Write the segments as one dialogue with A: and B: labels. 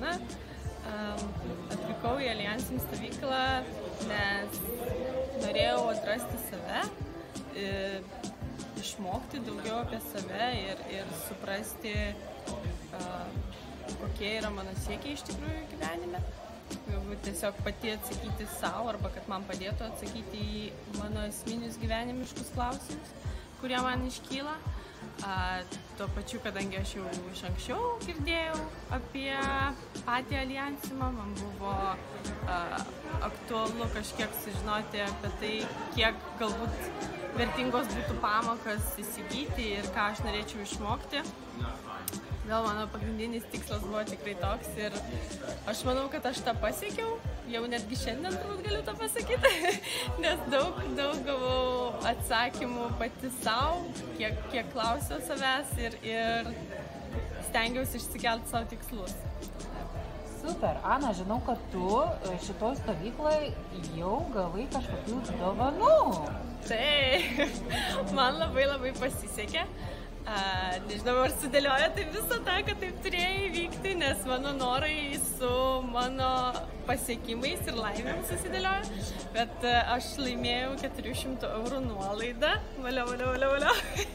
A: Ana. Atvykau į Aliansinį stovyklą, nes norėjau atrasti save, išmokti daugiau apie save ir suprasti, kokie yra mano siekiai iš tikrųjų gyvenime. Galbūt tiesiog pati atsakyti savo arba kad man padėtų atsakyti į mano esminius gyvenimiškus klausimus, kurie man iškyla. Tuo pačiu, kadangi aš jau iš anksčiau girdėjau apie patį Aliansimą, man buvo aktualu kažkiek sužinoti apie tai, kiek galbūt vertingos būtų pamokas įsigyti ir ką aš norėčiau išmokti. Gal mano pagrindinis tikslas buvo tikrai toks ir aš manau, kad aš tą pasiekiau, jau netgi šiandien turbūt galiu tą pasakyti, nes daug gavau atsakymų pati savo, kiek klausiau savęs ir stengiausi išsikelti savo tikslus.
B: Super, Ana, žinau, kad tu šitoj stovyklai jau gavai kažkokių dovanų.
A: Taip, man labai pasisekė. Nežinau, ar sudėliojo taip visą tą, kad taip turėjo įvykti, nes mano norai su mano pasiekimais ir laimėm susidėliojo, bet aš laimėjau 400 eurų nuolaidą. Valio.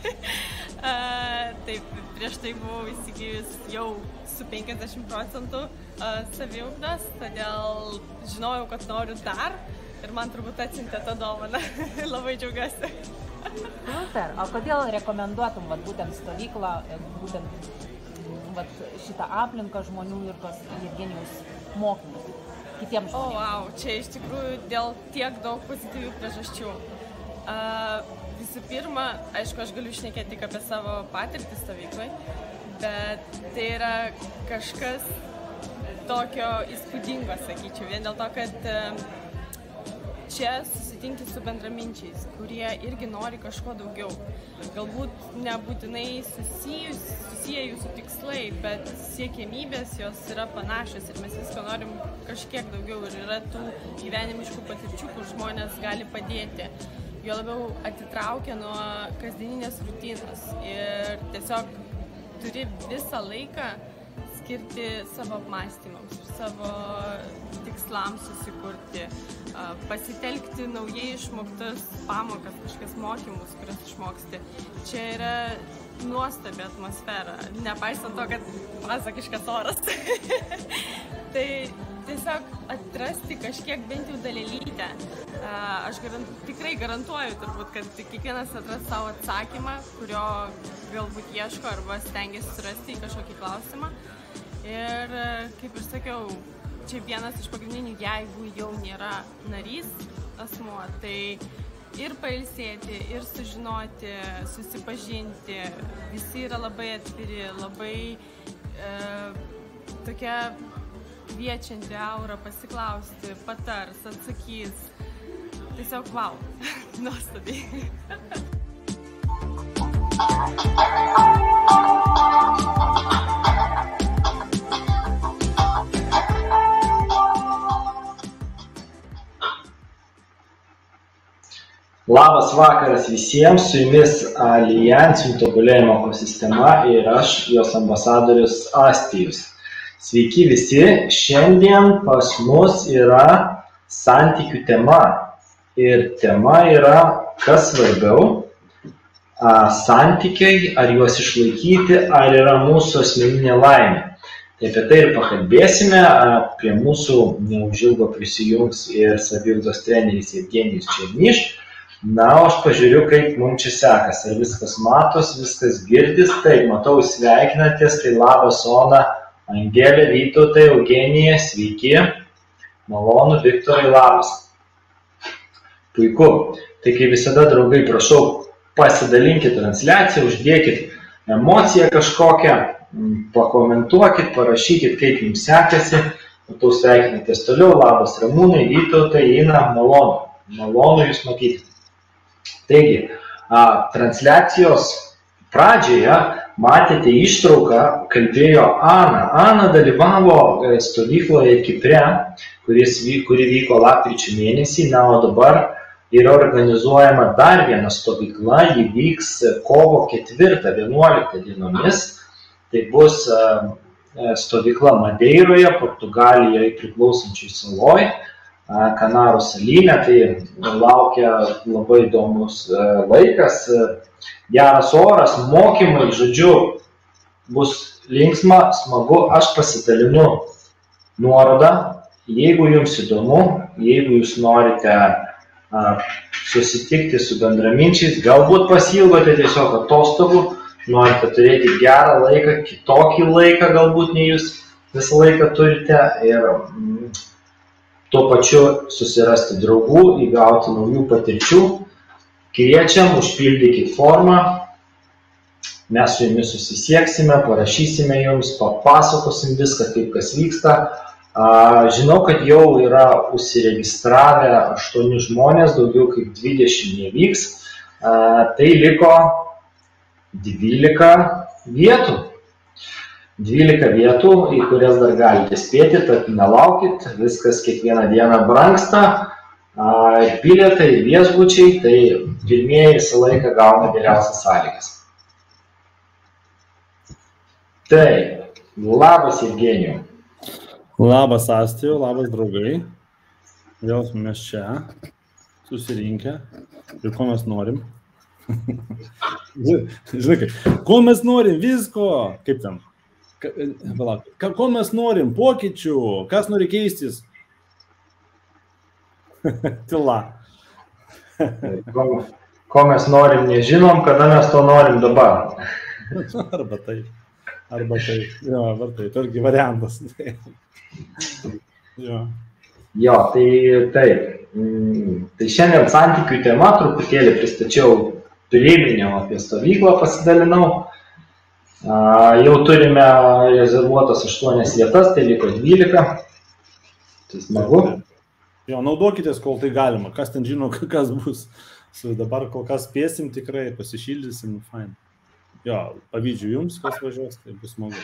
A: Taip, prieš tai buvau įsigijus jau su 50% saviugdos, todėl žinojau, kad noriu dar ir man turbūt atsiuntė tą dovaną. Labai džiaugiuosi.
B: Super. O kodėl rekomenduotum būtent stovyklą, būtent šitą aplinką žmonių ir tos Jevgenijaus mokymus kitiems žmonėms?
A: Wow, čia iš tikrųjų dėl tiek daug pozityvių priežasčių. Visų pirma, aišku, aš galiu šnekėti tik apie savo patirtį stovyklai, bet tai yra kažkas tokio įspūdingo, sakyčiau, vien dėl to, kad čia susitinki su bendraminčiais, kurie irgi nori kažko daugiau. Galbūt nebūtinai susiję jūsų tikslai, bet siekiamybės jos yra panašios ir mes visko norim kažkiek daugiau ir yra tų gyvenimiškų patirčių, kur žmonės gali padėti. Jo labiau atitraukia nuo kasdieninės rutinos ir tiesiog turi visą laiką skirti savo apmąstymams, savo tikslams susikurti, pasitelkti naujai išmoktas pamokas, kažkokias mokymus, kurias išmoksti. Čia yra nuostabi atmosfera, nepaisant to, kad pasakiškas oras. Tai tiesiog atrasti kažkiek bent jau dalelytę. Aš tikrai garantuoju turbūt, kad kiekvienas atras savo atsakymą, kurio galbūt ieško arba stengiasi surasti į kažkokį klausimą. Ir, kaip ir sakiau, čia vienas iš pagrindinių, jeigu jau nėra narys asmuo, tai ir pailsėti, ir sužinoti, susipažinti. Visi yra labai atviri, labai tokia kviečianti aura pasiklausti, patars, atsakys. Tiesiog wow, nuostabiai.
C: Labas vakaras visiems, su jumis Aliansinių tobulėjimo ekosistema ir aš, jos ambasadorius Astijus. Sveiki visi, šiandien pas mus yra santykių tema. Ir tema yra, kas svarbiau, santykiai, ar juos išlaikyti, ar yra mūsų asmeninė laimė. Tai apie tai ir pakalbėsime, prie mūsų neužilgo prisijungs ir saviugdos treneris Jevgenijus Černyš. Na, aš pažiūriu, kaip mums čia sekas. Ar viskas matos, viskas girdis. Taip, matau, sveikinatės. Tai labas, Ona, Angelė, Vytautai, Eugenija, sveiki. Malonu, Viktorai, labas. Puiku. Tai kaip visada, draugai, prašau, pasidalinkit transliaciją, uždėkit emociją kažkokią, pakomentuokit, parašykit, kaip jums sekasi. Matau, sveikinatės toliau. Labas, Ramūnai, Vytautai, Ina, malonu. Malonu jūs matyti. Taigi, transliacijos pradžioje matėte ištrauką, kalbėjo Ana. Ana dalyvavo stovykloje Kipre, kuri vyko lapkričio mėnesį, na, o dabar yra organizuojama dar viena stovykla, ji vyks kovo 4-11 dienomis. Tai bus stovykla Madeiroje, Portugalijoje priklausančiai saloj, Kanarų salyne, tai laukia labai įdomus laikas, geras oras, mokymai, žodžiu, bus linksma, smagu, aš pasidalinu nuorodą, jeigu jums įdomu, jeigu jūs norite susitikti su bendraminčiais, galbūt pasiilgote tiesiog atostogų, norite turėti gerą laiką, kitokį laiką galbūt nei jūs visą laiką turite ir tuo pačiu susirasti draugų, įgauti naujų patirčių, kviečiam, užpildykit formą, mes su jumis susisieksime, parašysime jums, papasakosim viską, kaip kas vyksta. Žinau, kad jau yra užsiregistravę 8 žmonės, daugiau kaip 20 nevyks, tai liko 12 vietų. 12 vietų, į kurias dar galite spėti, tad nelaukit, viskas kiekvieną dieną brangsta, bilietai, viešbučiai, tai pirmieji visą laiką gauna geriausias sąlygas. Taip, labas Evgenijau.
D: Labas Astijau, labas draugai. Vėl mes čia susirinkę. Ir ko mes norim? Žinai kaip, ko mes norim? Visko. Kaip ten? Ko mes norim? Pokyčių. Kas nori keistis? Tyla.
C: Ko mes norim, nežinom, kada mes to norim dabar.
D: Arba taip. Arba taip. Jo, arba taip. Irgi variantas.
C: Jo, tai taip. Tai šiandien santykių tema, truputėlį pristačiau, priminiau apie stovyklą, pasidalinau. Jau turime rezervuotas 8 vietas, tai liko 12. Tai smagu.
D: Jo, naudokitės, kol tai galima. Kas ten žino, kas bus. Dabar kol kas spėsim tikrai, pasišildysim, fine. Jo, pavyzdžiui jums, kas važiuos, tai bus smagu.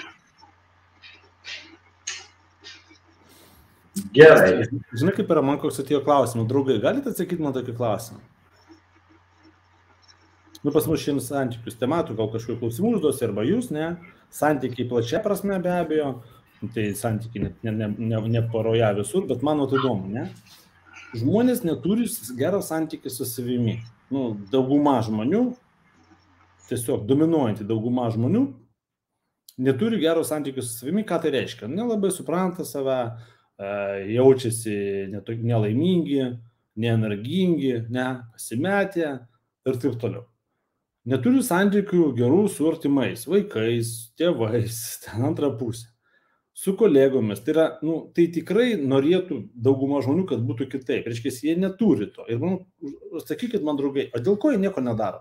C: Gerai.
D: Žinai, kaip yra man koks atėjo klausimą. Draugai, galite atsakyti man tokį klausimą? Pas mus šiandien santykius tematų, gal kažkokių klausimų užduosi, arba jūs, ne? Santykiai plačia prasme be abejo, tai santykiai ne poroje visur, bet man tai įdomu, ne? Žmonės neturi gerą santykį su savimi. Dauguma žmonių, tiesiog dominuojantį dauguma žmonių, neturi gero santykių su savimi, ką tai reiškia? Nelabai supranta save, jaučiasi nelaimingi, neenergingi, pasimetę ir taip toliau. Neturi santykių gerų su artimais, vaikais, tėvais, ten antrą pusę, su kolegomis. Tai yra, tai tikrai norėtų dauguma žmonių, kad būtų kitaip. Reiškia, jie neturi to. Ir sakykit man, draugai, o dėl ko jie nieko nedaro?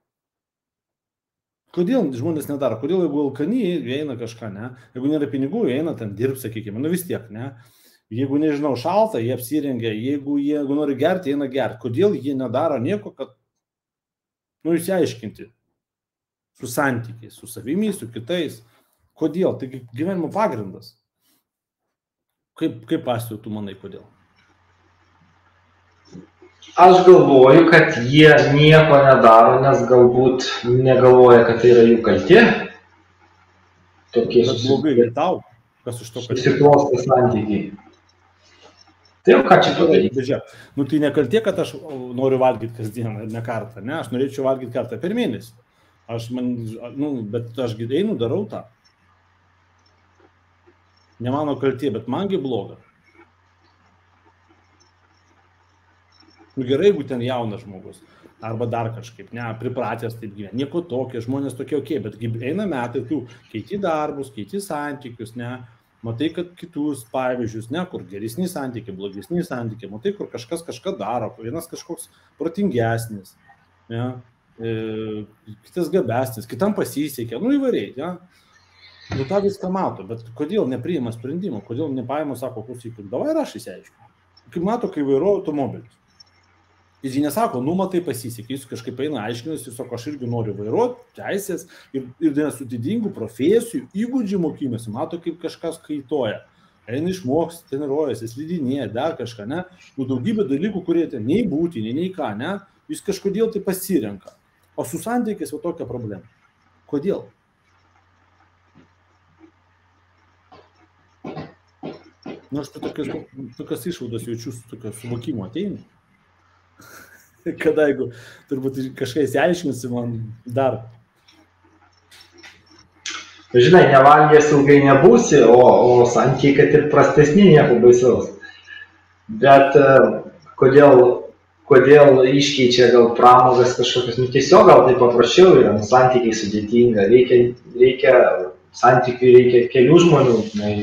D: Kodėl žmonės nedaro? Kodėl jeigu alkani, jie eina kažką, ne? Jeigu nėra pinigų, jie eina ten dirb, sakykime, vis tiek, ne? Jeigu, nežinau, šalta, jie apsirengia, jeigu nori gerti, eina gerti. Kodėl jie nedaro nieko, kad, išsiaiškinti su santykiais, su savimi, su kitais. Kodėl? Tai gyvenimo pagrindas. Kaip Astijau, tu manai, kodėl?
C: Aš galvoju, kad jie nieko nedaro, nes galbūt negalvoja, kad tai yra jų kaltė. Tokie
D: blogai tau, kas iš to
C: susiklostė santykiai. Tai ką čia padaryti?
D: Tai nekaltė, kad aš noriu valgyti kasdieną, ne kartą, ne? Aš norėčiau valgyti kartą per mėnesį. Bet aš einu, darau tą. Ne mano kaltė, bet mangi bloga. Gerai, jeigu ten jaunas žmogus, arba dar kažkaip, pripratęs taip gyventi. Nieko tokio, žmonės tokie ok, bet eina metai, tu keiti darbus, keiti santykius, matai, kad kitus pavyzdžius, kur geresni santykiai, blogesni santykiai, matai, kur kažkas kažką daro, vienas kažkoks protingesnis, kitas gabesnis, kitam pasisekė, įvairiai, tą viską mato, bet kodėl nepriima sprendimą, kodėl nepaima, sako, klausykit, davai ir aš įsiaiškinu. Kaip mato, kai vairuoja automobilis. Jis nesako, matai pasisekė, jis kažkaip eina aiškinasi, jis sako, aš irgi noriu vairuoti, teisės ir su didingų profesijų, įgūdžių mokymėsi, mato, kaip kažkas kaitoja. Eina išmoks, treniruojasi, slidinėja, dar kažką, daugybė dalykų, kurie ten nei būtini, nei ką, jis kažkodėl tai pasirenka. O su santykiais jau tokia problema. Kodėl? Nu, aš tokias išvados jaučiu, tokio suvokimo ateina. Kada jeigu turbūt kažkai įsiaiškinsi man dar.
C: Žinai, nevalgęs ilgai nebūsi, o santykiai, kad ir prastesni, nieko baisaus. Bet kodėl iškeičia gal pramogas kažkokias, nu tiesiog gal tai paprasčiau yra, nu santykiai sudėtinga, reikia santykių, reikia kelių žmonių,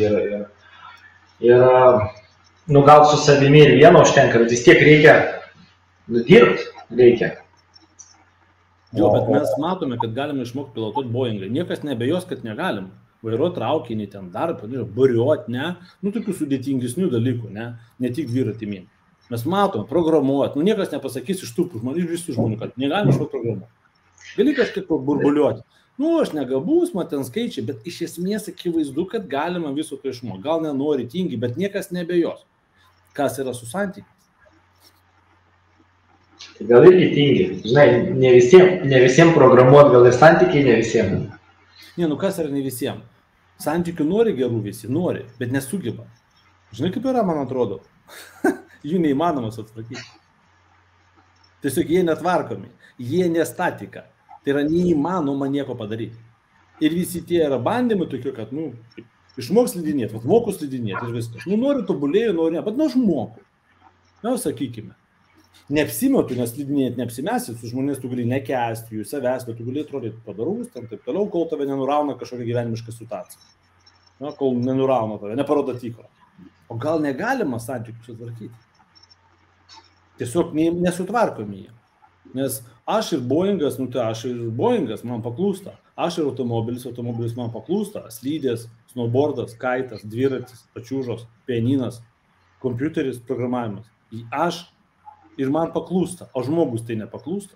C: ir nu gal su savimi ir vieno užtenka, bet vis tiek reikia nudirbti, reikia.
D: Jo, bet mes matome, kad galime išmokti pilotuoti Boeingą. Niekas nebejos, kad negalim. Vairuoti traukinį, ten dar, buriuoti, ne? Nu, tokių sudėtingesnių dalykų, ne? Ne tik dviratį. Mes matome, programuoti. Nu, niekas nepasakys iš tų žmonių, iš visų žmonių, kad negalim išmokti programuoti. Gali kažkaip burbuliuoti. Nu, aš negabus, man ten skaičiai, bet iš esmės akivaizdu, kad galima viso to išmokti. Gal nenori, tingi, bet niekas nebejos. Kas yra su santykiais?
C: Gal irgi tingi. Žinai, ne visiems programuoti, gal ir santykiai ne visiems.
D: Ne, nu kas yra ne visiems? Santykių nori gerų visi, nori, bet nesugeba. Žinai, kaip yra, man atrodo? Jų neįmanomas atvarkyti. Tiesiog jie netvarkomi, jie nestatika. Tai yra neįmanoma nieko padaryti. Ir visi tie yra bandymai tokie, kad, nu, išmok slidinėti, moku slidinėti ir viskas. Nu, noriu tobulėjau, noriu ne, bet nu, aš moku. Na, sakykime. Neapsimetu, nes slidinėti neapsimesi, su žmonės tu gali nekęsti, jų savęs, bet tu gali atrodyti padarus, tam taip toliau, kol tave nenurauna kažkokia gyvenimiška situacija. Na, kol nenurauna tave, neparodo tikro. O gal negalima santykių sutvarkyti? Tiesiog nesutvarkomi jie. Nes aš ir Boeingas, nu tai aš ir Boeingas, man paklūsta. Aš ir automobilis man paklūsta. Slydės, snowboardas, kaitas, dviratis, pačiūžos, pianinas, kompiuteris, programavimas. Aš ir man paklūsta, o žmogus tai nepaklūsta.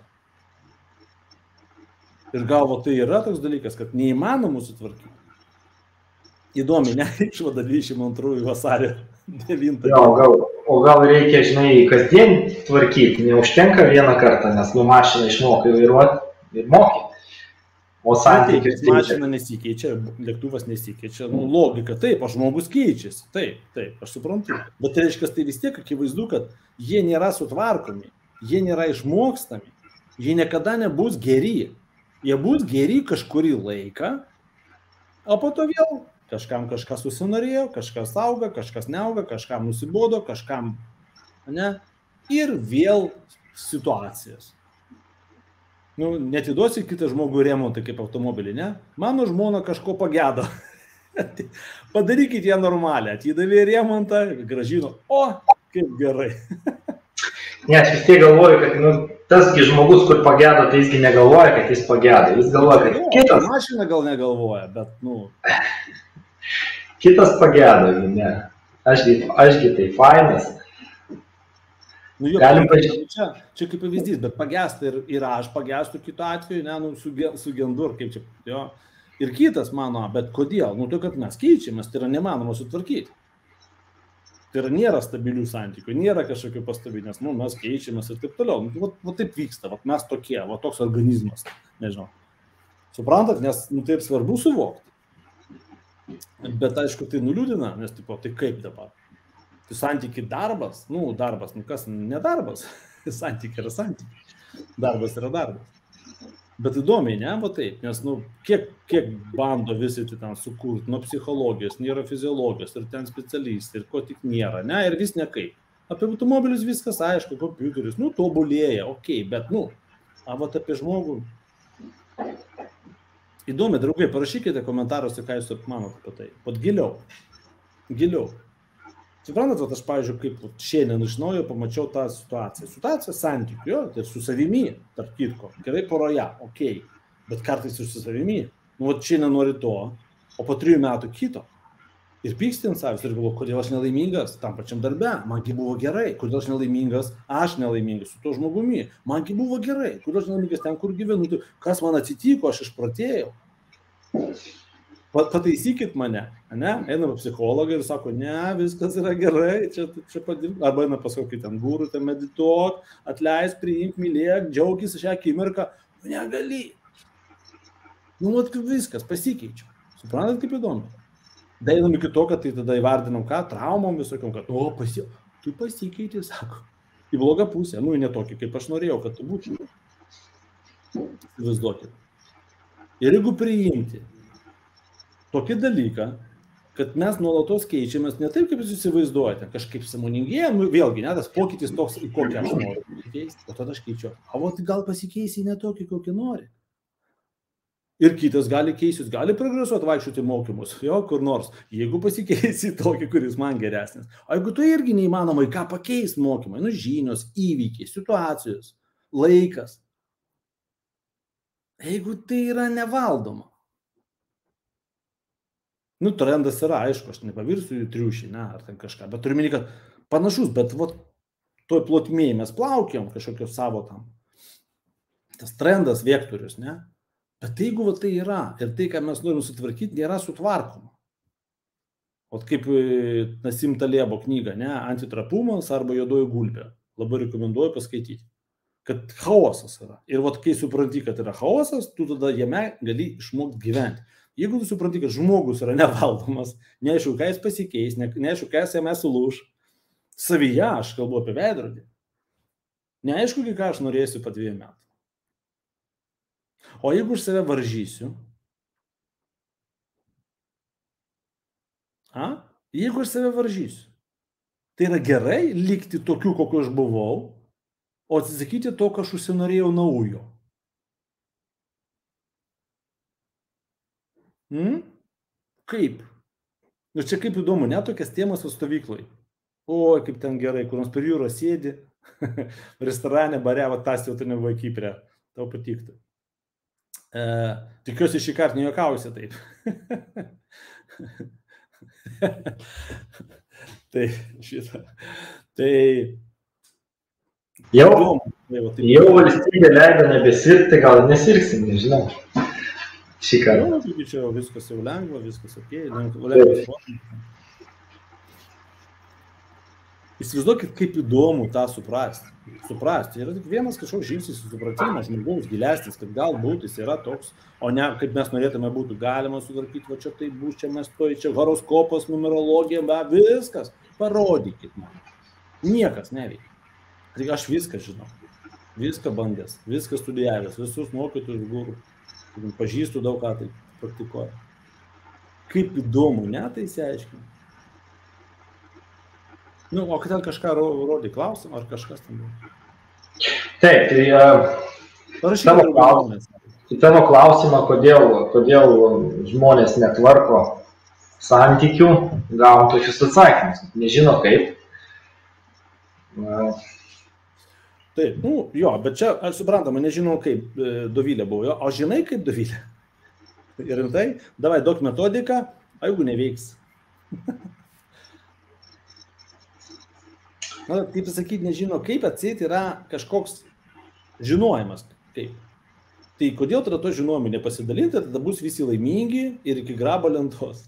D: Ir galvo tai yra toks dalykas, kad neįmanoma sutvarkyti. Įdomi, ne? Išvada 22 vasario 9.
C: O gal reikia, žinai, kasdien tvarkyti, neužtenka vieną kartą, nes nu mašiną išmokai vairuoti ir moki. O santykius
D: mašina nesikeičia, lėktuvas nesikeičia. Nu, logika, taip, o žmogus keičiasi. Taip, aš suprantu. Bet tai reiškia, tai vis tiek akivaizdu, kad jie nėra sutvarkomi, jie nėra išmokstami, jie niekada nebus geri. Jie bus geri kažkurį laiką, o po to vėl kažkam kažkas susinorėjo, kažkas auga, kažkas neauga, kažkam nusibodo, kažkam, ne? Ir vėl situacijas. Nu, netiduosi kitą žmogų remontą kaip automobilį, ne? Mano žmona kažko pagedo. Padarykit ją normalią, atidavė remontą, gražino, o, kaip gerai.
C: Ne, aš vis tiek galvoju, kad nu, tasgi žmogus, kur pagedo, tai jisgi negalvoja, kad jis pagedo. Jis galvoja, kad kitas.
D: Mašina gal negalvoja, bet, nu.
C: Kitas pagedo, ne. Ašgi tai fainas.
D: Nu, jo, čia kaip pavyzdys, bet pagesta ir aš pagestu kitu atveju, ne, nu, sugendu, kaip čia, jo. Ir kitas mano, bet kodėl? Nu, tai, kad mes keičiamės, tai yra nemanoma sutvarkyti. Tai yra nėra stabilių santykių, nėra kažkokių pastabių, nes nu, mes keičiamės ir taip toliau. Nu, va taip vyksta, va mes tokie, va toks organizmas, nežinau. Suprantat, nes nu, taip svarbu suvokti. Bet aišku, tai nuliūdina, nes tipo, tai kaip dabar? Tai santykiai darbas, nu kas, ne darbas, santykiai yra santykiai, darbas yra darbas. Bet įdomiai, ne, va taip, nes nu, kiek bando visi ten sukurti, nuo psichologijos, nėra fiziologijos ir ten specialistai, ir ko tik nėra, ne, ir vis nekaip. Apie automobilius viskas aišku, kompiuteris, nu tobulėja, okei, bet nu, vat apie žmogų. Įdomi, draugai, parašykite komentaruose, ką jūs manot apie tai. Pat giliau. Suprantat, aš, pavyzdžiui, kaip šiandien iš naujo pamačiau tą situaciją. Situacija santykių, jo, tai su savimi, tarp kitko, gerai poroje, okei, bet kartais ir su savimi. Nu, vat šiandien nori to, o po 3 metų kito. Ir pyksti ant savęs ir galvoju, kodėl aš nelaimingas tam pačiam darbe, mangi buvo gerai, kodėl aš nelaimingas su to žmogumi, mangi buvo gerai, kodėl aš nelaimingas ten, kur gyvenu, tai kas man atsitiko, aš išprotėjau. Pataisykit mane, ne? Eina psichologą ir sako, ne, viskas yra gerai, čia padirb, arba eina pas kokį ten gurų, ten medituok, atleis, priimk, mylėk, džiaugis šią akimirką, nu negali. Nu, vat viskas, pasikeičiu. Suprantat, kaip įdomu? Dainam iki to, kad tai tada įvardinam ką, traumom visokiam, kad, tu pasikeitė, sako, į blogą pusę, nu, ne tokį, kaip aš norėjau, kad tu būčiau. Įsivaizduokit. Ir jeigu priimti tokį dalyką, kad mes nuolatos keičiamės ne taip, kaip jūs įsivaizduojate, kažkaip sąmoningėjam, vėlgi, ne, tas pokytis toks, į kokį aš noriu keisti, o tada aš keičiu. O tai gal pasikeisi ne tokį, kokį nori. Ir kitas gali keistis, gali progresuoti, vaikščioti mokymus, jo, kur nors, jeigu pasikeisi tokį, kuris man geresnis. O jeigu tu irgi neįmanomai ką pakeis mokymai, nu žinios, įvykiai, situacijos, laikas. Jeigu tai yra nevaldoma. Nu, trendas yra, aišku, aš nepavirsiu į triušį, ne, ar ten kažką, bet turiu minį, kad panašus, bet vat, toj plotmėje mes plaukiam kažkokio savo tam. Tas trendas, vektorius, ne? Bet jeigu va, tai yra ir tai, ką mes norim sutvarkyti, nėra sutvarkoma. O kaip Nasim Talebo knyga, ne, Antitrapumas arba Juodoji gulbė. Labai rekomenduoju paskaityti. Kad chaosas yra. Ir vat, kai supranti, kad yra chaosas, tu tada jame gali išmokti gyventi. Jeigu tu supranti, kad žmogus yra nevaldomas, neaišku, ką jis pasikeis, neaišku, ką jame sulūž, savyje, aš kalbu apie veidrodį, neaišku, ką aš norėsiu po 2 metų. O jeigu aš save varžysiu, jeigu aš save varžysiu, tai yra gerai likti tokiu, kokiu aš buvau, o atsisakyti to, ką aš užsinorėjau naujo. Kaip? Nu čia kaip įdomu, net tokias temas stovykloj. O, kaip ten gerai, kur nors per jūrą sėdi, restorane, bare, va tas jau tu nebuvai Kiprė, tau patiktų. Tikiuosi šį kartą nejuokausi taip. Tai šitą. Tai
C: jau valstybė leido nebesirgti, gal nesirgsim, nežinau. Šį kartą.
D: Čia viskas jau lengva, viskas okei. Įsivaizduokit, kaip įdomu tą suprasti. Yra tik vienas kažkoks žingsnis supratimas žmogaus gilesnis, kad galbūt jis yra toks, o ne kaip mes norėtume būtų galima sutvarkyti, va čia tai bus, čia mes to, čia horoskopas, numerologija, viskas, parodykit man. Niekas neveikia. Tai aš viską žinau, viską bandęs, viską studijavęs, visus mokytus gurų, pažįstu daug ką tai praktikuoju. Kaip įdomu, ne, tai įsiaiškinu. Nu, o kad ten kažką rodė klausimą, ar kažkas ten buvo?
C: Taip, tai tavo klausimą, kodėl žmonės netvarko santykių, gavom tokius atsakymus. Nežino kaip.
D: Taip, nu, jo, bet čia, aš suprantama, nežinau kaip Dovilė buvo, jo, o žinai kaip Dovilė? Ir rimtai, davai duok metodiką, o jeigu neveiks. Na, kaip pasakyti, nežino kaip, atseit yra kažkoks žinojimas kaip. Tai kodėl tada to žinojimą nepasidalinti, tada bus visi laimingi ir iki grabo lentos.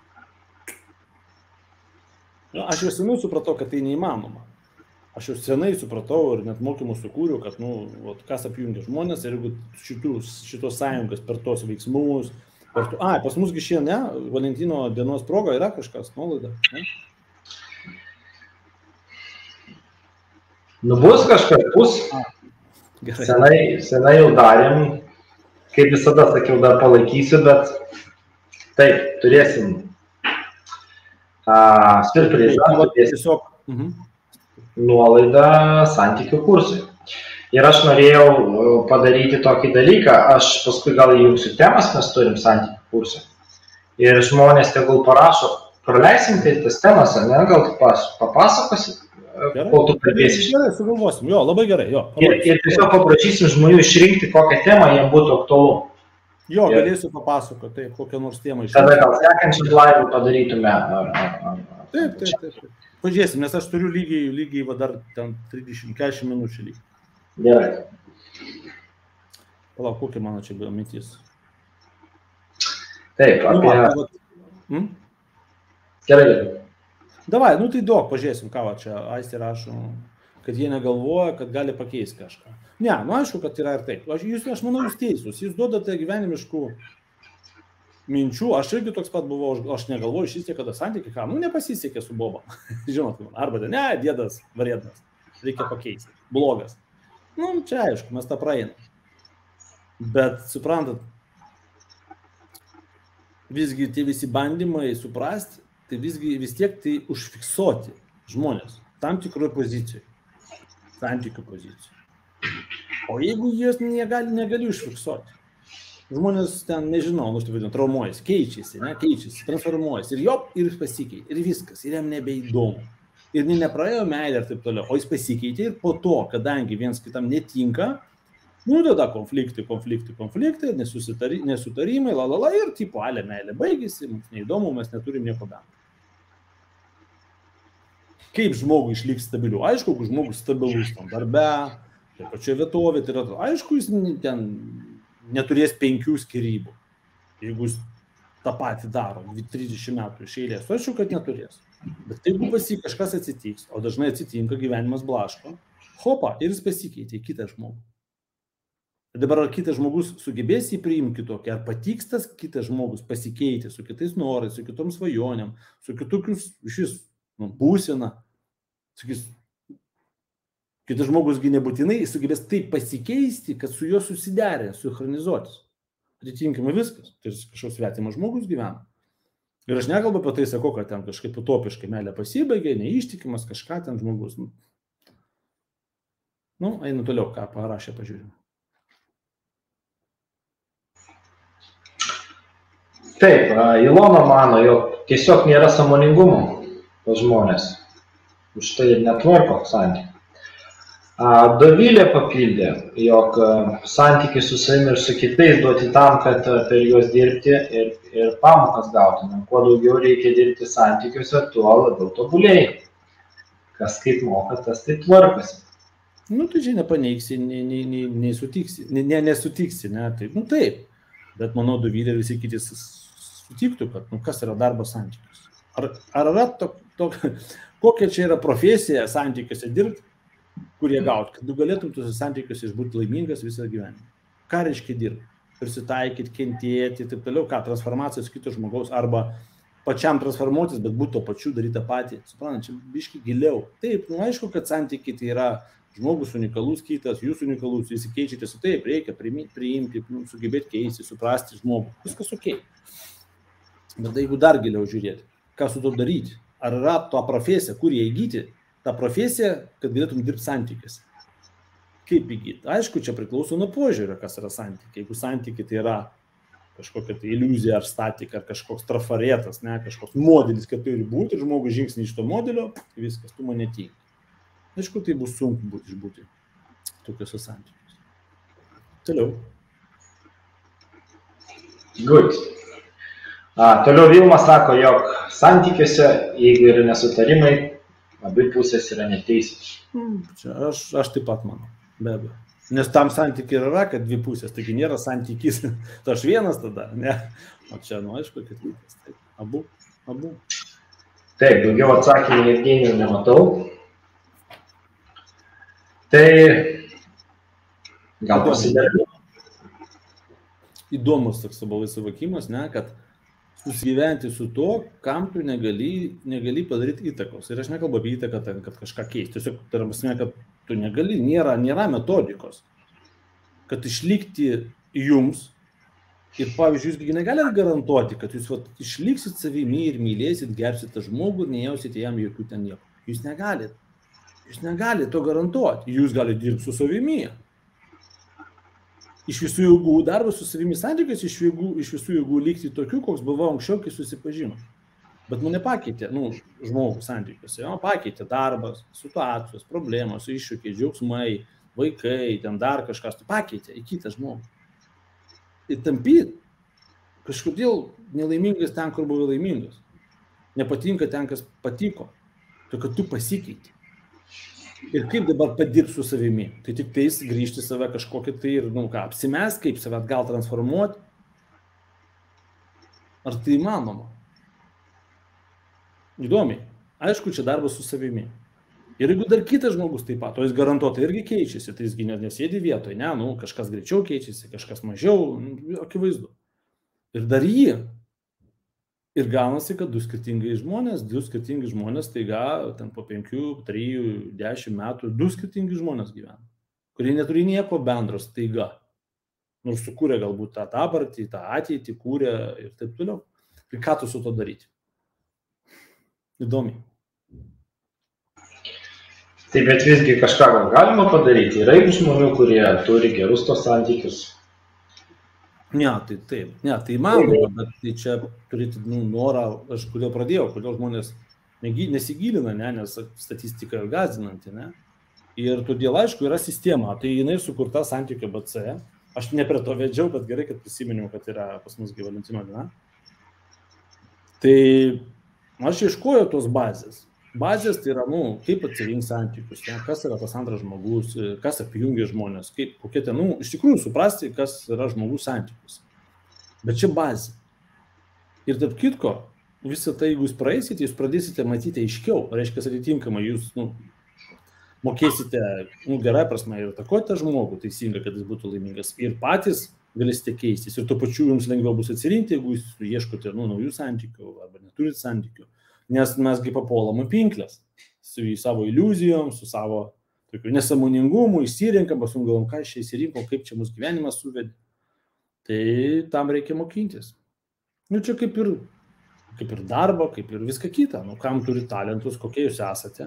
D: Nu, aš jau senai supratau, kad tai neįmanoma. Aš jau senai supratau ir net mokymus sukūriau, kad, nu, kas apjungia žmonės ir jeigu šitos sąjungas per tos veiksmus, pas musgi šiandien, Valentino dienos proga yra kažkas, nuolaida, ne?
C: Nu bus kažkas, bus. Senai jau darėm, kaip visada sakiau, dar palaikysiu, bet taip, turėsim siurprizą, nuolaidą santykių kursui. Ir aš norėjau padaryti tokį dalyką, aš paskui gal įjungsiu temas, mes turim santykių kursą. Ir žmonės tegul parašo, praleisim tai tas temas, ne, gal tu papasakosi. Kol tu kalbėsi.
D: Gerai, sugalvosim, jo, labai gerai, jo.
C: Ir tiesiog paprašysim žmonių išrinkti, kokią temą jiems būtų aktualu.
D: Jo, galėsiu papasakoti, taip, kokią nors temą išrinkti.
C: Tada gal sekančią laivų padarytume.
D: Taip. Pažiūrėsim, nes aš turiu lygiai va dar ten 30-40 minučių lygiai.
C: Gerai.
D: Palauk, kokia mano čia buvo mintis?
C: Taip, apie... Gerai.
D: Davai, nu tai daug, pažiūrėsim, ką va čia Aistė rašo, kad jie negalvoja, kad gali pakeisti kažką. Ne, nu aišku, kad yra ir taip. Aš manau, jūs teisus, jūs duodate gyvenimiškų minčių, aš irgi toks pat buvau, aš negalvoju iš tiek, kada santykiai, ką, nepasisekė su boba. Žinot, arba ne, dėdas varėdnas, reikia pakeisti, blogas. Čia aišku, mes tą praeinam. Bet suprantat, visgi tie visi bandymai suprasti, tai visgi vis tiek tai užfiksuoti žmonės tam tikroje pozicijoje, santykių pozicijoje. O jeigu jos negali užfiksuoti, žmonės ten, nežinau, traumuojasi, keičiasi, transformuojasi ir pasikeitė, ir viskas, ir jam nebeįdomu. Ir nepraėjo meilė ir taip toliau, o jis pasikeitė ir po to, kadangi viens kitam netinka, tada konfliktai, nesutarimai, ir tipo, meilė baigėsi, mums neįdomu, mes neturim nieko bendro. Kaip žmogui išliks stabiliu? Aišku, jeigu žmogus stabilus tam darbe, tai pačioje vietovė, tai yra, aišku, jis ten neturės 5 skyrybų. Jeigu jis tą patį daro 30 metų iš eilės, aišku, kad neturės. Bet jeigu kažkas atsitiks, o dažnai atsitinka, gyvenimas blaško, hopa, ir jis pasikeitė į kitą žmogų. Dabar ar kitas žmogus sugebės jį priimti kitokį, ar patiks tas kitas žmogus pasikeitė su kitais norais, su kitom svajonėm, su kitokius šis būsena. Sakys, kitas žmogus nebūtinai sugebės taip pasikeisti, kad su juo susiderė, suchronizuotis. Atitinkamai viskas. Tai kažkoks svetimas žmogus gyvena. Ir aš nekalbu apie tai, sakau, kad ten kažkaip utopiškai meilė pasibaigė, neištikimas kažką ten žmogus. Einu toliau, ką parašė, pažiūrėjau.
C: Taip, Ilona mano, jog tiesiog nėra sąmoningumo pas žmonės. Už tai ir netvarko santykių. Dovilė papildė, jog santykiai su savimi ir su kitais duoti tam, kad per juos dirbti ir pamokas gautumėm. Kuo daugiau reikia dirbti santykiuose, tuo labiau tobulėjai. Kas kaip moka, tas taip tvarkosi.
D: Tai čia nepaneiksi, nesutiksi, ne? Taip. Bet manau, Dovilė visi kiti sutiktų, kad kas yra darbo santykius. Ar yra kokia čia yra profesija santykiuose dirbti, kurie gauti, kad tu galėtum tuose santykiuose išbūti laimingas visą gyvenimą. Ką reiškia dirbti? Prisitaikyti, kentėti, taip toliau, transformacijos kito žmogaus, arba pačiam transformuotis, bet būti to pačiu, daryti tą patį. Suprantat, čia biški giliau. Taip, aišku, kad santykiai tai yra žmogus unikalus, kitas, jūs unikalus, visi keičiatės, taip, reikia priimti, sugebėti keisti, suprasti žmogų. Viskas okei. Bet jeigu dar giliau žiūrėti, ką su to daryti? Ar yra to profesija, kur jie įgyti? Ta profesija, kad galėtum dirbti santykiuose. Kaip įgyti? Aišku, čia priklauso nuo požiūrio, kas yra santykiai. Jeigu santykiai tai yra kažkokia tai iliuzija ar statika, ar kažkoks trafaretas, kažkoks modelis, kad turi būti, ir žmogus žingsnį iš to modelio, viskas, tu mane tinki. Aišku, tai bus sunku išbūti tokiuose santykiuose. Toliau.
C: Good. Toliau Vilma sako, jog santykiuose, jeigu yra nesutarimai, abi pusės yra neteisūs.
D: Aš taip pat manau, be abejo. Nes tam santykiai yra, kad dvi pusės, taigi nėra santykis. Tai aš vienas tada, ne? O čia, aišku, kad kitas. Taip. Abu.
C: Taip, daugiau atsakymų Jevgenijų nematau. Tai gal pasidėliu.
D: Įdomus toks savo suvokimas, kad susigyventi su to, kam tu negali padaryti įtakos. Ir aš nekalbu apie įtaką, kad kažką keisti. Tiesiog tai yra prasme, kad tu negali, nėra metodikos, kad išlikti jums. Ir pavyzdžiui, jūs negalite garantuoti, kad jūs išliksit savimi ir mylėsit, gerbsit tą žmogų ir nejausite jam jokių ten nieko. Jūs negalite. Jūs negalite to garantuoti. Jūs galite dirbti su savimi. Iš visų jėgų darbas su savimi santykius, iš visų jėgų likti tokių, koks buvau anksčiau, kai susipažinau. Bet mane pakeitė, žmogų santykiuose. Pakeitė darbas, situacijos, problemos, iššūkiai, džiaugsmai, vaikai, ten dar kažkas. Pakeitė į kitą žmogų. Ir tampi kažkodėl nelaimingas ten, kur buvai laimingas. Nepatinka ten, kas patiko. Tai kad tu pasikeiti. Ir kaip dabar padirbti su savimi? Tai tik tais grįžti save kažkokį tai ir, apsimes, kaip save atgal transformuoti. Ar tai įmanoma? Įdomiai. Aišku, čia darbas su savimi. Ir jeigu dar kitas žmogus taip pat, o jis garantuotai irgi keičiasi, tai jis nesėdi vietoje, kažkas greičiau keičiasi, kažkas mažiau, akivaizdu. Ir dar jį. Ir gaunasi, kad du skirtingi žmonės taiga, ten po 5, 3, 10 metų, du skirtingi žmonės gyvena, kurie neturi nieko bendro staiga. Nors sukūrė galbūt tą dabartį, tą ateitį, kūrė ir taip toliau. Ir ką tu su to daryti? Įdomi.
C: Taip, bet visgi kažką gal galima padaryti. Yra žmonių, kurie turi gerus tos santykius.
D: Ne, tai taip. Ne, tai įmanoma, bet tai čia turėti norą, aš kodėl pradėjau, kodėl žmonės nesigilina, ne, nes statistika yra gąsdinanti, ne. Ir todėl, aišku, yra sistema, tai jinai sukurta santykio BC. Aš ne prie to vedžiau, bet gerai, kad prisiminiau, kad yra pas mus Valentino diena. Tai aš ieškojau tos bazės. Bazės tai yra, kaip atsirinkti santykius, ne? Kas yra tas antras žmogus, kas apjungia žmonės, kokie ten, iš tikrųjų suprasti, kas yra žmogus santykius. Bet čia bazė. Ir tarp kitko, visą tai, jeigu jūs praeisite, jūs pradėsite matyti aiškiau, reiškia atitinkamai, jūs mokėsite, gerai prasme, ir takoti tą žmogų teisingai, kad jis būtų laimingas. Ir patys galėsite keistis. Ir tuo pačiu jums lengviau bus atsirinkti, jeigu jūs ieškote naujų santykių arba neturite santykių. Nes mesgi papuolam į pinklės su savo iliuzijom, su savo tokiu nesąmoningumu, išsirinkam, pasungalom, ką čia įsirinkom, kaip čia mūsų gyvenimas suvedė. Tai tam reikia mokintis. Čia kaip ir darbo, kaip ir viską kitą. Kam turi talentus, kokie jūs esate.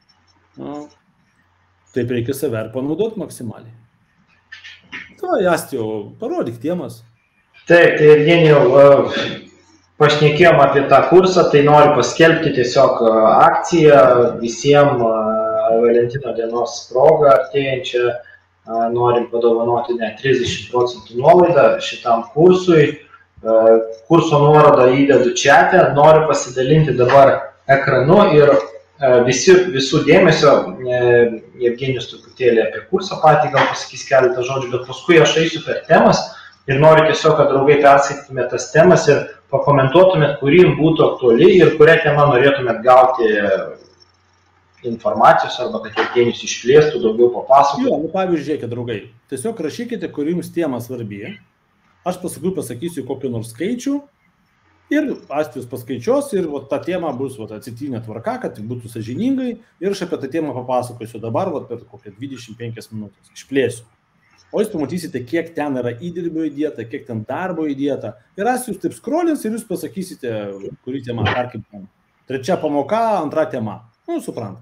D: Taip reikia save ir panaudoti maksimaliai. Tai Astijau, parodyk tiemas.
C: Taip, tai Evgenijau, pašnekėjom apie tą kursą, tai noriu paskelbti tiesiog akciją visiems Valentino dienos progą artėjančią. Norim padovanoti net 30% nuolaidą šitam kursui. Kurso nuorodą įdedu čate. Noriu pasidalinti dabar ekranu ir visų dėmesio. Evgenijus truputėlį apie kursą patį gal pasakys keletą žodžių, bet paskui aš eisiu per temas ir noriu tiesiog, kad draugai perskaitytumėt tas temas ir pakomentuotumėt, kuri jums būtų aktuali ir kurią temą norėtumėt gauti informacijos arba kad Evgenijus išplėstų, daugiau papasakotų.
D: Jo, pavyzdžiui, žiūrėkite, draugai, tiesiog rašykite, kur jums tema svarbi. Aš pasakysiu kokį nors skaičių ir Astijus paskaičios ir ta tema bus atsitiktinė tvarka, kad būtų sąžiningai ir aš apie tą temą papasakosiu dabar per kokią 25 minutės. Išplėsiu. O jūs pamatysite, kiek ten yra įdirbio įdėta, kiek ten darbo įdėta. Ir Astijus taip scrollins ir jūs pasakysite, kuri tema, tarkim, 3 pamoka, 2 tema. Suprantat.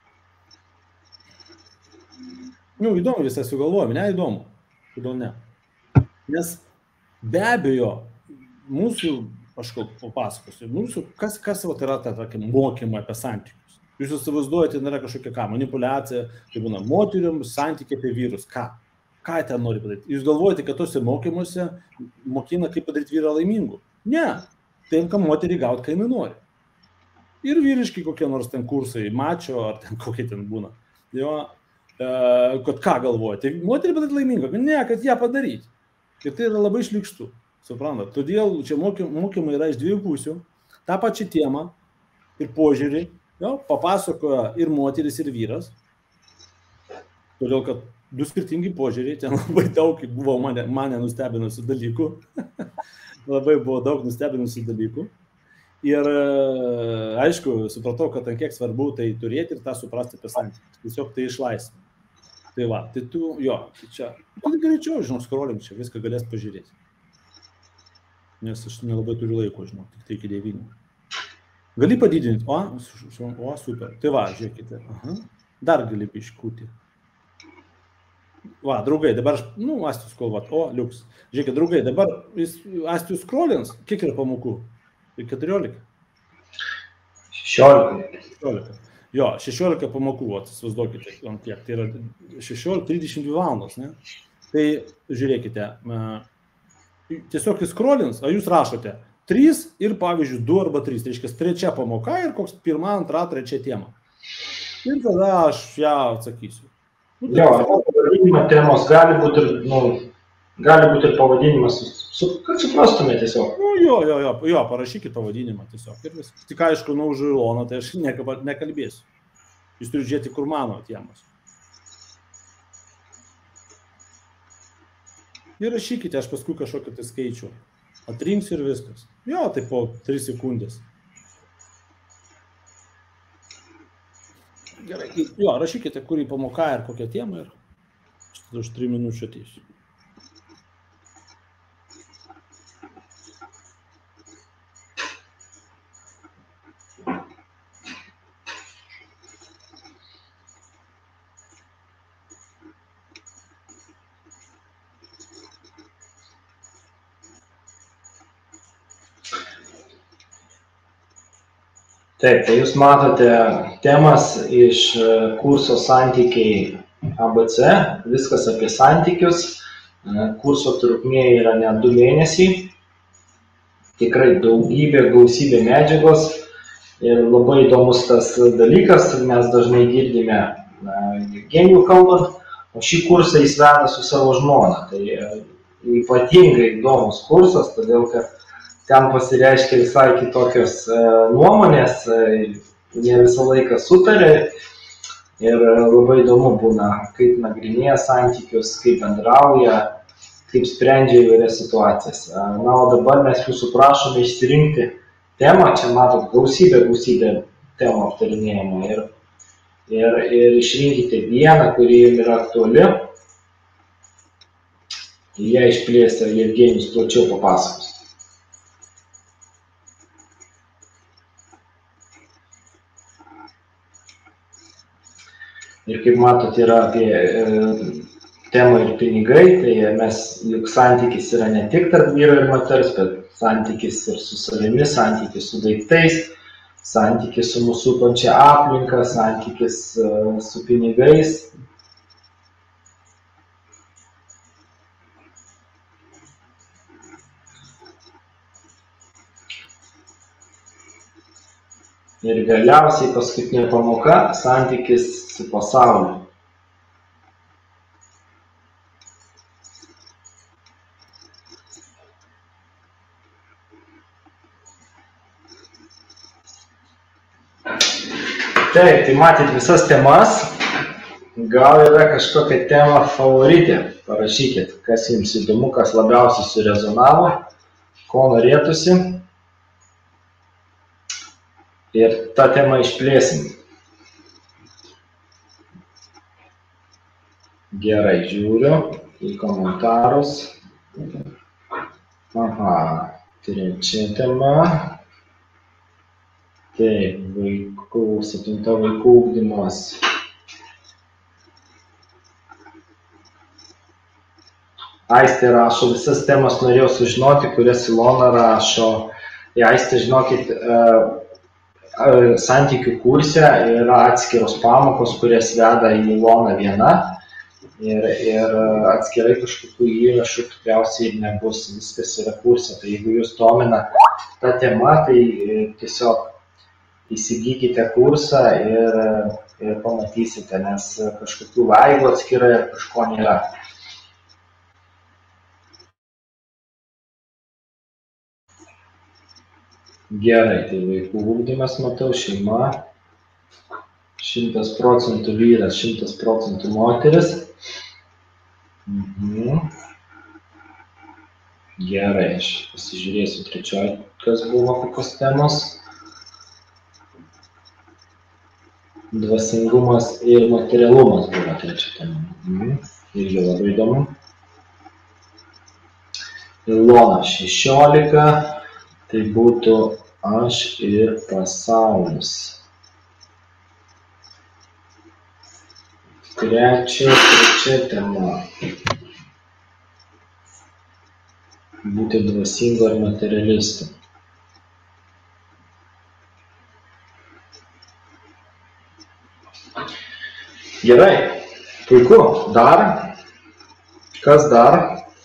D: Įdomu visą sugalvojom, ne įdomu. Kodėl ne? Nes be abejo, mūsų, aš papasakosiu, kas yra ta mokymai apie santykius. Jūs įsivaizduojate, nėra kažkokia manipuliacija, tai būna moterium, santykiai apie vyrus. Ką ten nori padaryti? Jūs galvojate, kad tose mokymuose mokina, kaip padaryti vyrą laimingu? Ne, tenka moterį gauti, kai jinai nori. Ir vyriški kokie nors ten kursai, mačio, ar ten kokie ten būna. Jo, kad ką galvojate? Moterį padaryti laimingą? Ne, kad ją padaryti. Ir tai yra labai šlykštu, suprantat. Todėl čia mokymai yra iš 2 pusių, tą pačią temą ir požiūrį, papasakoja ir moteris, ir vyras. Todėl, kad 2 skirtingi požiūriai, ten labai daug buvo mane nustebinusių dalykų. Labai buvo daug nustebinusių dalykų. Ir aišku, supratau, kad kiek svarbu tai turėti ir tą suprasti apie santykius. Tiesiog tai išlaisvina. Tai va, tai tai čia, greičiau, scrolling čia, viską galės pažiūrėti. Nes aš nelabai turiu laiko, tik tai iki 9. Gali padidinti, o, super. Tai va, žiūrėkite, dar gali piškūti. Va, draugai, dabar, Astijus kalbat, liuks. Žiūrėkite, draugai, dabar Astijus scrollins, kiek yra pamokų? 14?
C: 16.
D: Jo, 16 pamokų, įsivaizduokite, kiek, tai yra 32 valandos, ne? Tai žiūrėkite, tiesiog scrollins, o jūs rašote 3 ir pavyzdžiui 2 arba 3, tai reiškia 3 pamoka ir koks 1, 2, 3 tema. Ir tada aš ją atsakysiu.
C: Jo, pavadinimo temos gali būti ir pavadinimas, kad suprastume tiesiog.
D: Jo, parašykit pavadinimą tiesiog. Ir vis. Tik aišku, už Iloną, tai aš nekalbėsiu. Jūs turite žiūrėti, kur mano temos. Ir rašykite, aš paskui kažkokį tai skaičių Atrinksiu ir viskas. Jo, tai po 3 sekundės. Gerai. Jo, rašykite, kurį pamoka ir kokią temą ir už 3 minučių ateisiu.
C: Taip, tai jūs matote temas iš kurso santykiai ABC, viskas apie santykius. Kurso trukmė yra net 2 mėnesiai. Tikrai gausybė medžiagos ir labai įdomus tas dalykas, mes dažnai girdime Jevgenijų kalbant, o šį kursą jis veda su savo žmona. Tai ypatingai įdomus kursas, todėl kad ten pasireiškia visai kitokios nuomonės, jie visą laiką sutarė ir labai įdomu būna, kaip nagrinėja santykius, kaip bendrauja, kaip sprendžia įvairias situacijas. Na, o dabar mes jūsų prašome išsirinkti temą, čia matot gausybė temų aptarinėjimo ir išrinkite vieną, kuri jums yra aktuali. Ją išplėsti Jevgenijus plačiau papasakos. Ir kaip matot, yra apie temą ir pinigai, tai juk santykis yra ne tik tarp vyro ir moters, bet santykis ir su savimi, santykis su daiktais, santykis su mūsų supančia aplinka, santykis su pinigais. Ir galiausiai paskutinė pamoka – santykis su pasauliu. Taip, tai matyt visas temas. Gal yra kažkokia tema favoritė. Parašykit, kas jums įdomu, kas labiausiai surezonavo, ko norėtųsi. Ir tą temą išplėsim. Gerai, žiūriu į komentarus. Aha, trečia tema. Taip, 7 vaikų ugdymas. Aistė rašo, visas temas norėjau sužinoti, kurias Ilona rašo. Aistė, žinokit, santykių kurse yra atskiros pamokos, kurias veda Ilona viena ir atskirai kažkokių įrašų tikriausiai nebus, viskas yra kurse. Tai jeigu jūs domina ta tema, tai tiesiog įsigykite kursą ir pamatysite, nes kažkokių laivų atskirai ar kažko nėra. Gerai, tai vaikų ugdymas, matau, šeima, 100% vyras, 100% moteris. Gerai, aš pasižiūrėsiu trečioji, kas buvo kokios temos. Dvasingumas ir materialumas buvo trečia tema. Irgi labai įdomu. Ilona 16. Tai būtų aš ir pasaulis. Trečia tema. Būti dvasingu ar materialistu. Gerai, puiku. Dar? Kas dar?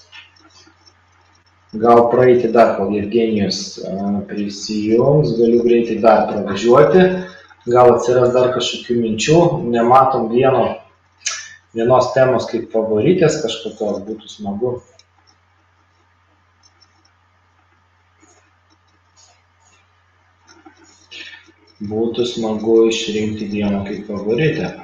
C: Gal praeiti dar, kol Jevgenijus prisijungs, galiu greitai dar pravažiuoti, gal atsiras dar kažkokių minčių, nematom vienos temos kaip favoritės kažkokios, būtų smagu. Būtų smagu išrinkti vieną kaip favoritę.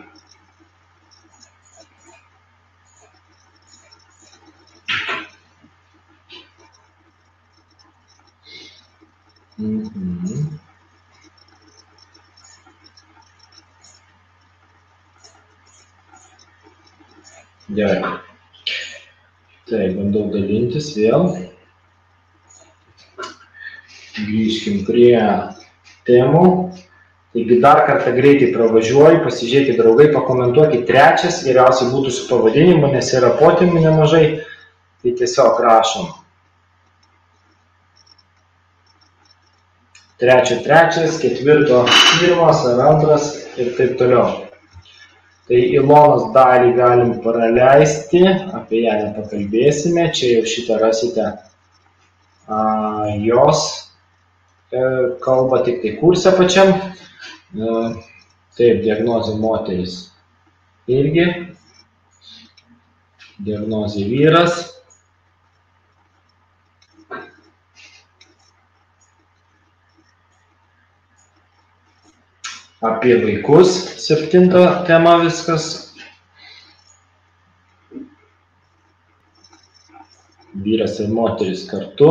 C: Gerai. Tai, bandau dalintis vėl. Grįžkim prie temų. Taigi dar kartą greitai pravažiuoju, pasižiūrėkit draugai, pakomentuokit trečias, geriausiai būtų su pavadinimu, nes yra potemių nemažai, tai tiesiog rašom. Trečias, ketvirto pirmas ar antras ir taip toliau. Tai Ilonos dalį galim praleisti, apie ją nepakalbėsime, čia jau šitą rasite jos kalba tik tai kurse pačiam. Taip, diagnozė moteris irgi, diagnozė vyras. Apie vaikus 7 tema viskas. Vyras ir moteris kartu.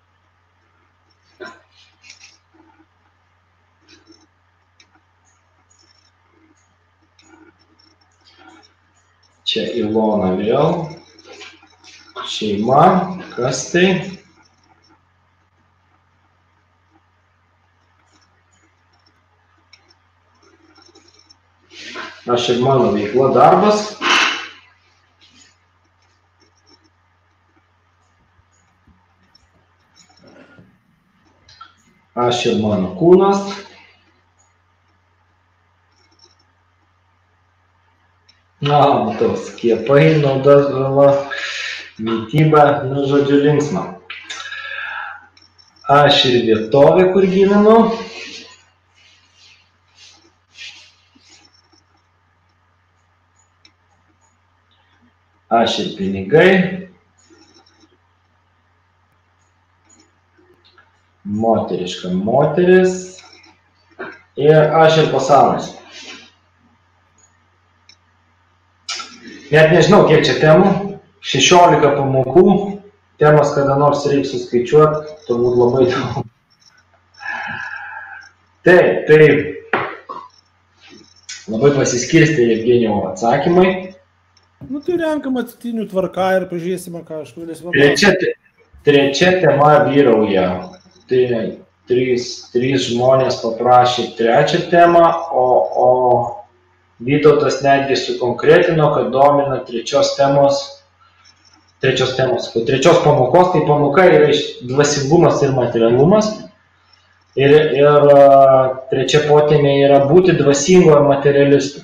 C: Čia Ilona vėl. Šeima. Kas tai? Aš ir mano veikla darbas. Aš ir mano kūnas. Matau, skiepai, nauda, žala, mityba, nu žodžiu linksma. Aš ir vietovė, kur gyvenu. Aš ir pinigai. Moteriška moteris. Ir aš ir pasaulis. Net nežinau, kiek čia temų. 16 pamokų. Temas kada nors reiks suskaičiuoti, turbūt labai daug. Taip, labai pasiskirstė Jevgenijau atsakymai.
D: Nu, tai renkam atsitinių tvarką ir pažiūrėsime, ką aš turės
C: Trečia tema vyrauja. Tai 3 žmonės paprašė trečią temą, o Vytautas netgi sukonkretino, kad domina trečios pamokos, tai pamoka yra dvasingumas ir materialumas. Ir trečia potemė yra būti dvasingu ar materialistu.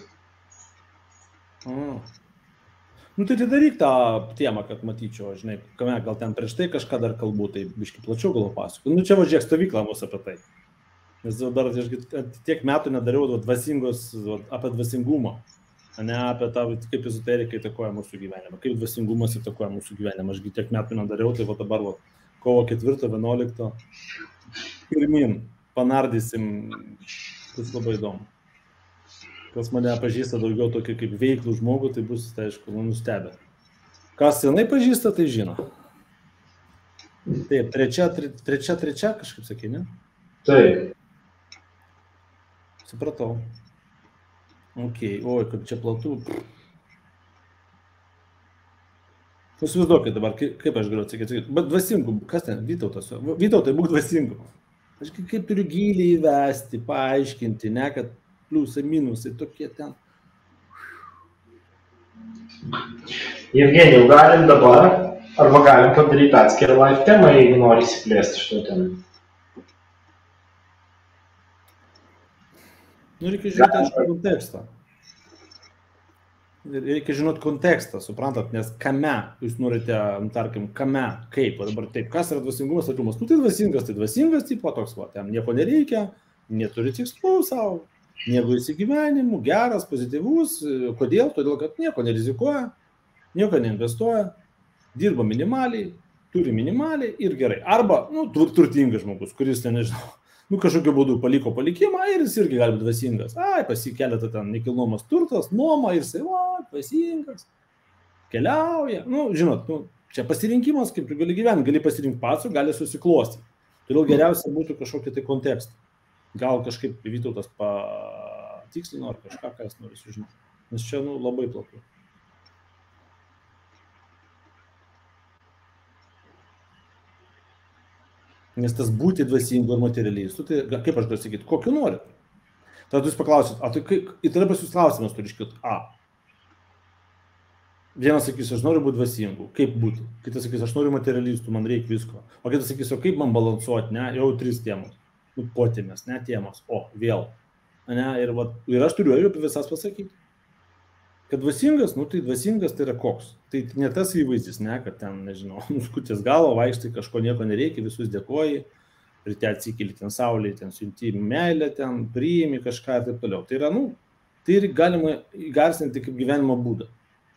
D: Nu, tai daryk tą temą, kad matyčiau, žinai, gal ten prieš tai kažką dar kalbu, tai biškai plačiau gal pasakoju. Nu, čia važiuok stovyklą mūsų apie tai. Nes dar tiek metų nedariau apie dvasingumą, ne apie tą, kaip ezoterika įtakoja mūsų gyvenimą, kaip dvasingumas įtakoja mūsų gyvenimą. Ašgi tiek metų nedariau, tai dabar kovo 4-11 pirmin panardysim, tas labai įdomu. Kas mane pažįsta daugiau tokį kaip veiklų žmogų, tai bus, tai aišku, nustebę. Kas senai pažįsta, tai žino. Taip, trečia, kažkaip sakė, ne?
C: Taip.
D: Supratau. Ok, oi, kaip čia platų. Įsivaizduokit dabar, kaip aš galiu atsakyti. Bet dvasingų, kas ten? Vytautas. Vytautai, būk dvasingų. Aš kaip turiu giliai įvesti, paaiškinti, ne, kad pliusai, minusai, tokie ten.
C: Jevgenijau, galim dabar, arba galim padaryti atskirą live temą, jeigu nori įsiplėsti šito temą.
D: Nu, reikia žiūrėti, aišku, kontekstą. Reikia žinoti kontekstą, suprantat, nes kame jūs norite, tarkim, kame, kaip, dabar taip, kas yra dvasingumas, atrumas, nu, tai dvasingas, tipo toks, va, ten nieko nereikia, neturi tikslų savo, nieko įsigyvenimų, geras, pozityvus, kodėl, todėl, kad nieko nerizikuoja, nieko neinvestuoja, dirba minimaliai, turi minimaliai ir gerai. Arba, nu, turtingas žmogus, kuris, nežinau, nu, kažkokiu būdu paliko palikimą ir jis irgi gali būti dvasingas. Pasikeletą ten nekilnojamas turtas, nuoma ir jisai, dvasingas, keliauja. Nu, žinot, nu, čia pasirinkimas, kaip tu gali gyventi, gali pasirinkti pats, gali susiklosti. Todėl geriausia būtų kažkokį tai kontekstą. Gal kažkaip Vytautas patikslino ar kažką, kas nori sužinoti. Nes čia labai platu. Nes tas būti dvasingu ar materialistu, tai kaip aš galiu sakyti, kokiu nori. Tada jūs paklausit, ir tada pas jūs klausimas turi iškilti, Vienas sakys, aš noriu būti dvasingu, kaip būti. Kitas sakys, aš noriu materialistų, man reikia visko. O kitas sakys, o kaip man balansuoti, ne, jau 3 temos. Potėmės, ne temos, vėl. Ne, ir aš turiu apie visas pasakyti. Kad dvasingas, tai dvasingas tai yra koks. Tai ne tas įvaizdis, ne, kad ten, nežinau, nuskutės galvo, vaikštai, kažko nieko nereikia, visus dėkoji, ryte atsikeli ten saulėje, ten siunti meilę, ten priimi kažką ir taip toliau. Tai yra, tai ir galima įgarsinti kaip gyvenimo būdą.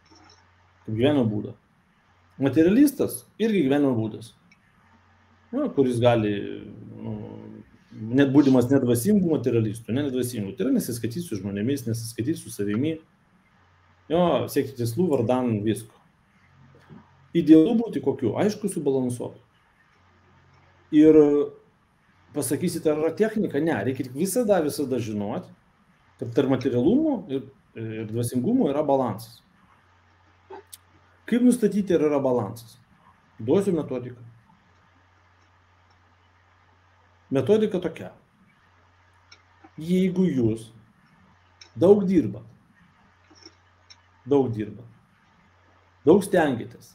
D: Materialistas irgi gyvenimo būdas, kuris gali, net būdamas nedvasingų materialistų, nedvasingų, tai yra nesiskaityti su žmonėmis, nesiskaityti su savimi, siekti tikslų vardan visko. Idealu būti kokiu, aišku, subalansuotu. Ir pasakysite, ar yra technika, ne, reikia tik visada žinoti, kad tarp materialumo ir dvasingumo yra balansas. Kaip nustatyti, ar yra balansas? Duosiu metodiką. Metodika tokia. Jeigu jūs daug dirbat, daug stengiatės,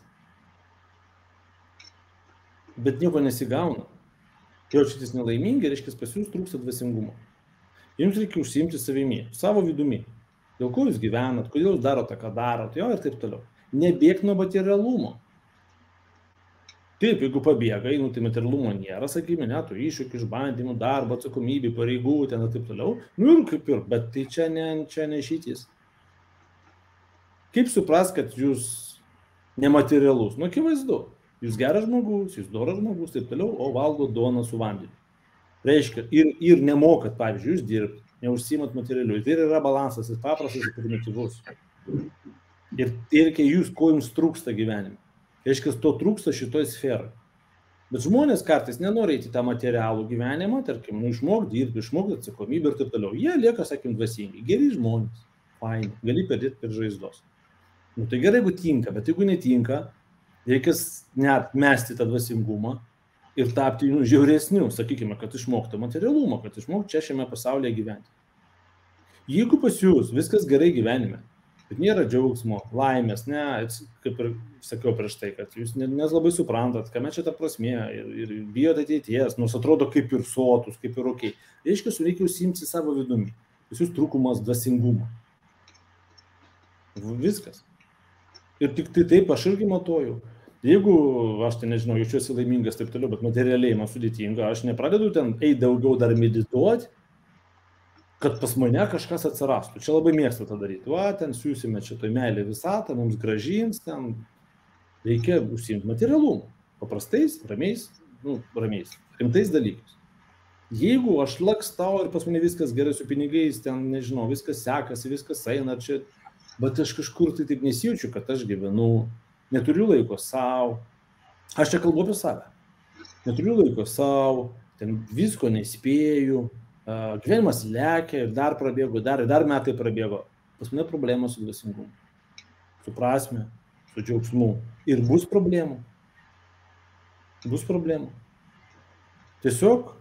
D: bet nieko nesigauna, jaučiatės nelaimingi, reiškia, pas jūs trūksta dvasingumo. Jums reikia užsiimti savimi, savo vidumi. Dėl ko jūs gyvenat, kodėl jūs darote, ką darot, ir taip toliau. Nebėk nuo materialumo. Taip, jeigu pabėgai, tai materialumo nėra, sakykime, tų iššūkių, išbandymų, darbo, atsakomybė, pareigų, ten ir taip toliau. Ir kaip ir, bet tai čia ne išeitis. Kaip supras, kad jūs nematerialus? Akivaizdu. Jūs geras žmogus, jūs doras žmogus, taip toliau, o valgo duoną su vandeniu. Reiškia, ir nemokat, pavyzdžiui, jūs dirbti, neužsiimat materialiu. Tai yra balansas, jis paprastas ir primityvus. Ir reikia jūs, ko jums trūksta gyvenime. Reiškia, to trūksta šitoj sferai. Bet žmonės kartais nenori į tą materialų gyvenimą, tarkim, išmokti dirbti, išmokti atsakomybę ir taip toliau. Jie lieka, sakim, dvasingi, geri žmonės, faini, gali perdėti per žaizdos. Tai gerai, jeigu tinka, bet jeigu netinka, reikia net mesti tą dvasingumą ir tapti žiauresniu, sakykime, kad išmokti materialumą, kad išmokti čia šiame pasaulyje gyventi. Jeigu pas jūs viskas gerai gyvenime, bet nėra džiaugsmo, laimės, kaip ir sakiau prieš tai, kad jūs nelabai suprantat, kame čia ta prasmė ir bijot ateities, nors atrodo kaip ir sotus, kaip ir okei. Reiškia, reikia užsiimti savo vidumi. Jūs trūkumas dvasingumo. Viskas. Ir tik tai taip aš irgi matuoju. Jeigu aš tai nežinau, jaučiuosi laimingas taip toliau, bet materialiai man sudėtinga, aš nepradedu ten daugiau dar medituoti, kad pas mane kažkas atsirastų. Čia labai mėgstu tą daryti. Ten siūsime čia toj meilė visatą, mums gražins, ten reikia užsiimti materialumu. Paprastais, ramiais, rimtais dalykais. Jeigu aš lakstau ir pas mane viskas gerai su pinigais, ten, nežinau, viskas sekasi, viskas eina čia, bet aš kažkur tai taip nesijaučiu, kad aš gyvenu, neturiu laiko savo. Aš čia kalbu apie save. Neturiu laiko savo, ten visko nespėju. Gyvenimas lekia ir dar prabėgo, dar metai prabėgo. Pas mane problema su dvasingumu, su prasme, su džiaugsmu. Ir bus problemų. Bus problemų. Tiesiog,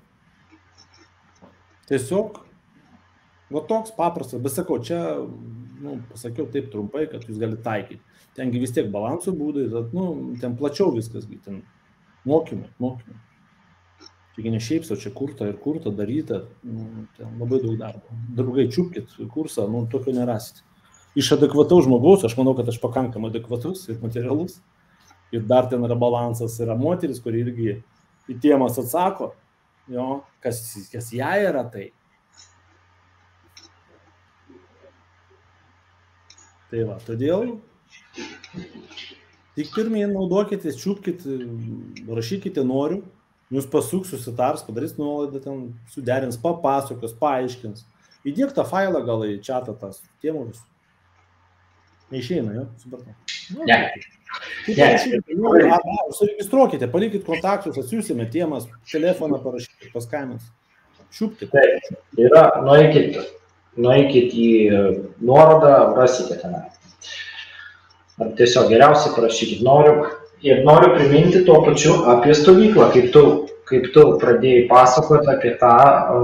D: va toks paprastas, bet sakau, čia, pasakiau taip trumpai, kad jūs galite taikyti. Tengi vis tiek balanso būdai, ten plačiau viskas, ten mokymai. Čia ne šiaip, o čia kurta, daryta, ten labai daug darbo. Draugai, čiupkit kursą, tokio nerasite. Iš adekvataus žmogaus, aš manau, kad aš pakankamai adekvatus ir materialus. Ir dar ten yra balansas, yra moteris, kuri irgi į tėmas atsako, kas ją yra tai. Tai va, todėl tik pirmieji naudokitės, čiupkit, rašykite noriu. Jūs pasuks, susitars, padarys nuolaidą, ten suderins, papasakos, paaiškins. Įdėk tą failą gal į čatą tas tėmus. Neišeina, supratau.
C: Ne.
D: Užsiregistruokite, palikit kontaktus, atsiųsime tiemas, telefoną parašykit, paskambins. Šiupkite.
C: Taip, yra, nueikit į nuorodą, rasite tenai. Ar tiesiog geriausiai parašykit. Noriu priminti tuo pačiu apie stovyklą, kaip tu pradėjai pasakoti apie tą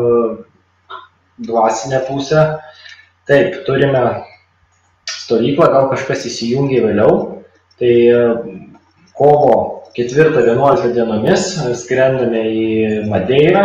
C: dvasinę pusę. Taip, turime stovyklą, gal kažkas įsijungia vėliau. Tai kovo 4-11 dienomis skrendame į Madeirą.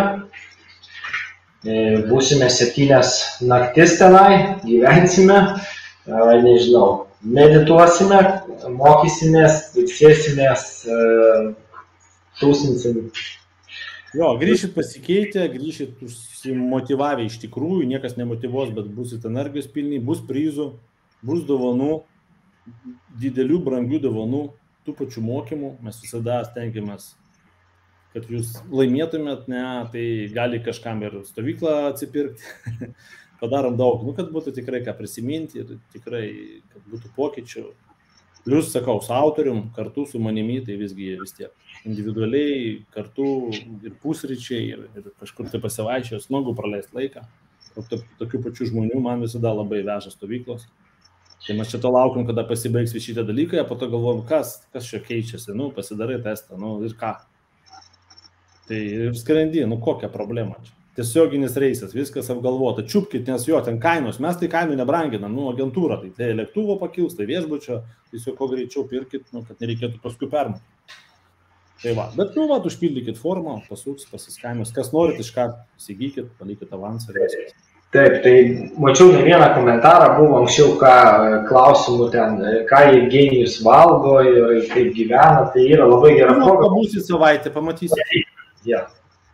C: Būsime 7 naktis tenai, gyvensime, nežinau, medituosime, mokysimės, sėsimės, tūsinsim.
D: Jo, grįšit pasikeitę, grįšit užsimotyvavę iš tikrųjų, niekas nemotyvuos, bet busit energijos pilni, bus prizų, bus dovanų, didelių, brangių dovanų, tų pačių mokymų, mes visada stengiamės, kad jūs laimėtumėt, ne, tai gali kažkam ir stovyklą atsipirkti, padarom daug, kad būtų tikrai ką prisiminti ir tikrai, kad būtų pokyčių. Plius, sakau, su autorium, kartu su manimi, tai visgi vis tiek individualiai, kartu ir pusryčiai, ir kažkur tai pasivaičio, smagu praleisti laiką. Tokių pačių žmonių man visada labai veža stovyklos. Tai mes čia to laukiam, kada pasibaigs visi šitie dalykai, po to galvojam, kas čia keičiasi, pasidarai testą, ir ką. Tai ir skrendi, kokia problema čia. Tiesioginis reisas, viskas apgalvota, čiupkit, nes jo, ten kainos, mes tai kainų nebranginam, agentūra, tai lėktuvo pakils, tai viešbučio, tiesiog ko greičiau pirkit, kad nereikėtų paskui permokėti. Tai va, bet užpildykit formą, pasuks, pasiskainos, kas norit iškart, įsigykit, palikit avansą ir viskas.
C: Taip, tai mačiau ne vieną komentarą, buvo anksčiau klausimų ten, ką Jevgenijus valgo ir kaip gyvena, tai yra labai gera proga.
D: Pabūsit savaitę, pamatysit.
C: Ja.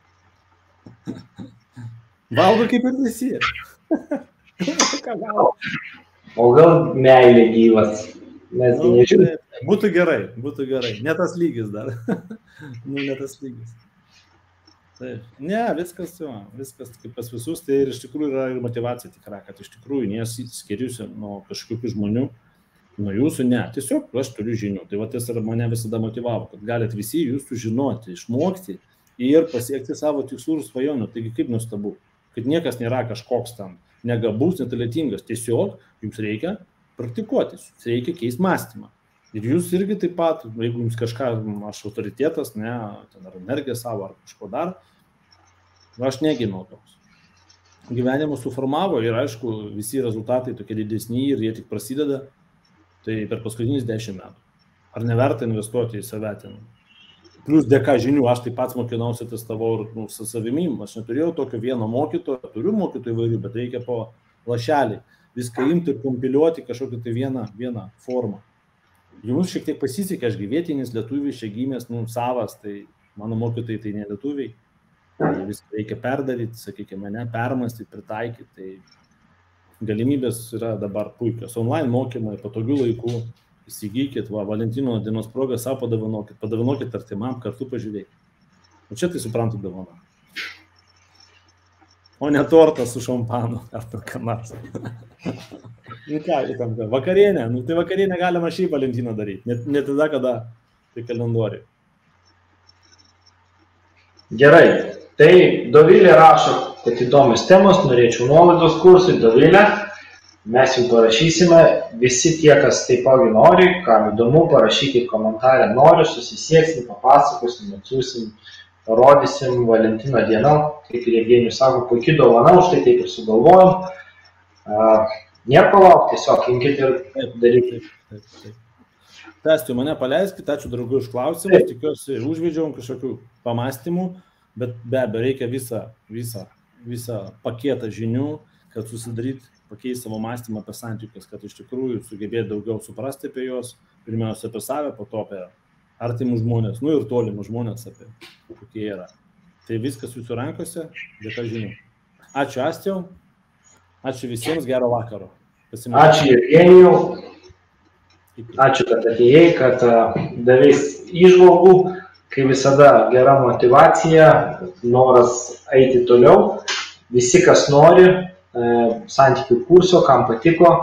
D: Valgo kaip ir visi.
C: O gal meilė gyvas? Mes nežiūrėjome.
D: Būtų gerai. Ne tas lygis dar. Ne tas lygis. Taip. Ne, viskas kaip pas visus, tai ir iš tikrųjų yra ir motivacija tikra, kad iš tikrųjų neskiriusi nuo kažkokių žmonių, nuo jūsų, ne. Tiesiog aš turiu žinių. Tai va tas ir mane visada motivavo, kad galit visi jūs sužinoti, išmokti ir pasiekti savo tikslų ir svajonių. Taigi kaip nuostabu, kad niekas nėra kažkoks tam negabus, netalentingas. Tiesiog jums reikia praktikuotis, reikia keisti mąstymą. Ir jūs irgi taip pat, jeigu jums kažką, aš autoritetas, ne, ten ar energiją savo, ar kažko dar, aš negimiau toks. Gyvenimas suformavo ir aišku, visi rezultatai tokie didesni ir jie tik prasideda, tai per paskutinius 10 metų. Ar neverta investuoti į save ten? Plius dėka žinių, aš taip pats mokinausi, testavau ir su savimi, aš neturėjau tokio vieno mokytojo, turiu mokytojų įvairių, bet reikia po lašelį viską imti ir kompiliuoti kažkokią tai vieną formą. Jums šiek tiek pasisekė, aš vietinis lietuvis, čia gimęs, savas, tai mano mokytojai tai ne lietuviai, tai viską reikia perdaryti, sakykime, permastyti, pritaikyti, tai galimybės yra dabar puikios. Online mokymai, patogių laikų, įsigykit, Valentino dienos progą savo padovanokit artimam, kartu pažiūrėkit. O čia tai suprantu dovana. O ne tortas su šampanu, ar tokia nors. Vakarienė, tai vakarienė galima šį Valentiną daryti, ne tada, kada tai kalendoriai.
C: Gerai, tai Dovilė rašo, kad įdomios temos, norėčiau nuolaidos kursui, Dovilė. Mes jų parašysime, visi tie, kas taipogi nori, kam įdomu, parašykit komentarę, noriu, susisieksim, papasakosim, atsiųsim, parodysim Valentino dieną, kaip ir Jevgenijus sako, puikiai dovana, už tai taip ir sugalvojom. Nėra palauk, tiesiog imkite ir darykite.
D: Tęsti, mane paleiskite, ačiū draugų už klausimus, tikiuosi užvedžiau kažkokių pamastymų, bet be abejo reikia visą paketą žinių, kad susidaryti, pakeisti savo mąstymą apie santykius, kad iš tikrųjų sugebėti daugiau suprasti apie juos, pirmiausia apie save, po to apie artimus žmonės, ir tolimus žmonės apie kokie yra. Tai viskas jūsų rankose, dėka žinių. Ačiū Astiau, ačiū visiems, gero vakaro.
C: Ačiū Jevgenijau, ačiū, kad atėjai, kad davės įžvalgų, kai visada gera motivacija, noras eiti toliau. Visi, kas nori, santykių kurso, kam patiko,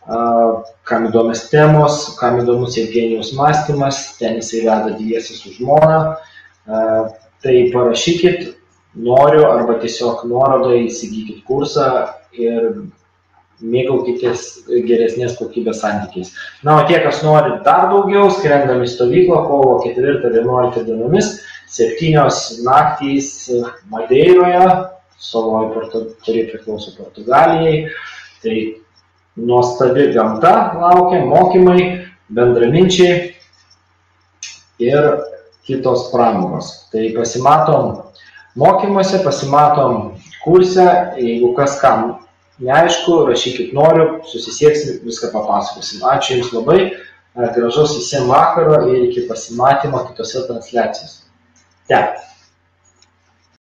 C: kam įdomios temos, kam įdomus Evgenijaus mąstymas, ten jisai veda dviesi su žmona. Tai parašykit, noriu arba tiesiog nuorodą įsigykit kursą ir mėgaukitės geresnės kokybės santykiais. Na, o tie, kas nori dar daugiau, skrendam į stovyklą kovo 4-11 dienomis, 7 naktys Madeiroje, saloje, kuri priklauso Portugalijai. Tai nuostabi gamta laukia, mokymai, bendraminčiai ir kitos pramogos. Tai pasimatom mokymuose, pasimatom kurse, jeigu kas kam neaišku, rašykit noriu, susisieksim, viską papasakosim. Ačiū Jums labai, gražaus visiems vakaro ir iki pasimatymo kitose transliacijose. Te.